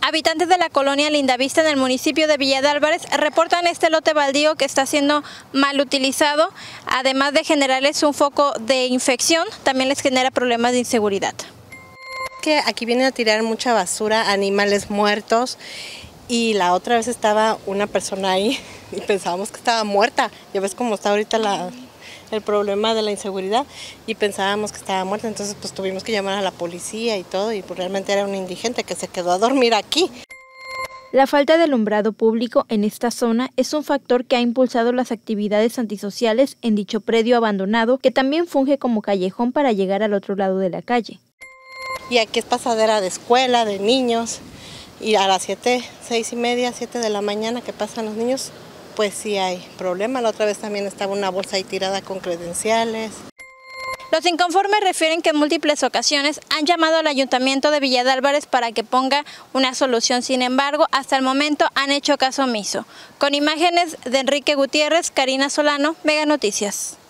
Habitantes de la colonia Lindavista en el municipio de Villa de Álvarez reportan este lote baldío que está siendo mal utilizado. Además de generarles un foco de infección, también les genera problemas de inseguridad. Que aquí vienen a tirar mucha basura, animales muertos, y la otra vez estaba una persona ahí y pensábamos que estaba muerta. Ya ves cómo está ahorita el problema de la inseguridad, y pensábamos que estaba muerta, entonces pues tuvimos que llamar a la policía y todo, y pues realmente era un indigente que se quedó a dormir aquí. La falta de alumbrado público en esta zona es un factor que ha impulsado las actividades antisociales en dicho predio abandonado, que también funge como callejón para llegar al otro lado de la calle. Y aquí es pasadera de escuela, de niños, y a las 6:30, 7 de la mañana que pasan los niños, pues sí hay problema. La otra vez también estaba una bolsa ahí tirada con credenciales. Los inconformes refieren que en múltiples ocasiones han llamado al Ayuntamiento de Villa de Álvarez para que ponga una solución. Sin embargo, hasta el momento han hecho caso omiso. Con imágenes de Enrique Gutiérrez, Karina Solano, Mega Noticias.